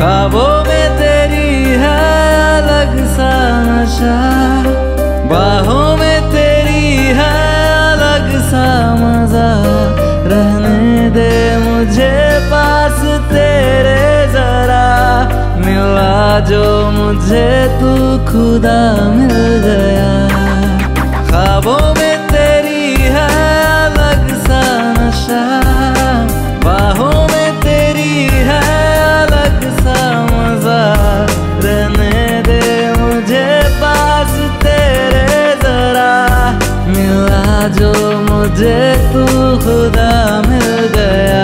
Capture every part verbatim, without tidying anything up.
ख्वाबों में तेरी है अलग सा नशा, बाहों में तेरी है अलग सा मजा। रहने दे मुझे पास तेरे जरा, मिला जो मुझे तू खुदा मिल गया। ख्वाबों में तेरी है अलग सा नशा, बाहों में तेरी है अलग सा मजा। रहने दे मुझे पास तेरे जरा, मिला जो मुझे तू खुदा मिल गया।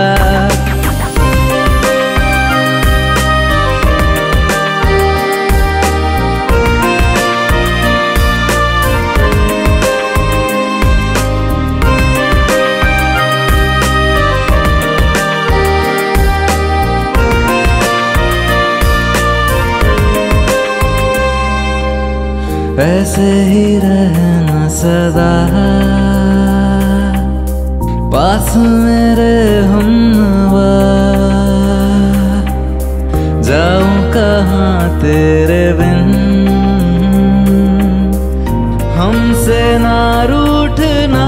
ऐसे ही रहना सदा पास मेरे हमनवा, जाऊं कहाँ तेरे बिन, हमसे ना रूठना।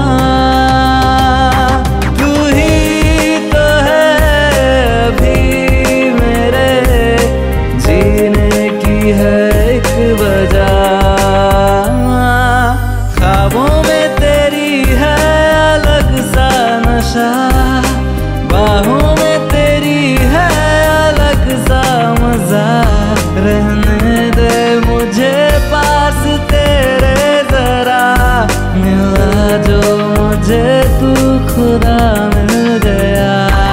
तू ही तो है अभी मेरे जीने की है एक वजह। ख्वाबों में तेरी है अलग सा नशा, बाहों में तेरी है अलग सा मजा। रहने दे मुझे पास तेरे जरा, मिला जो मुझे तू खुदा मिल गया।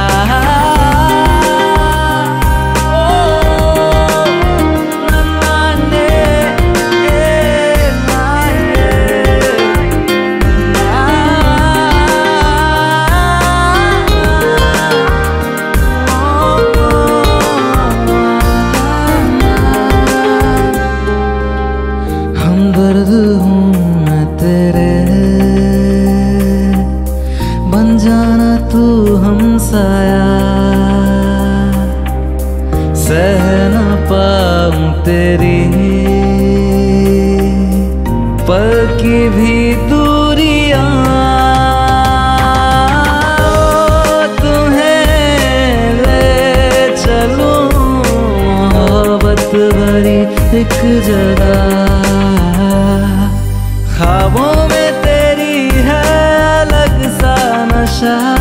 दर्द हूँ मैं तेरे, बन जाना तू हमसाया। सह न पाऊँ तेरी पल की भी दूरियां। तुम्हें ले चलूं मोहब्बत भरी एक जगह। ख्वाबों में तेरी है अलग सा नशा,